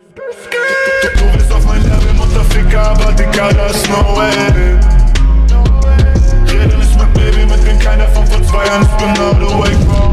Du bist auf mein Level, Mutterficker, aber Digga, da ist no way. Rede nicht mit Baby, mit dem keiner von vor 2 Jahren, ich bin all the way, Bro.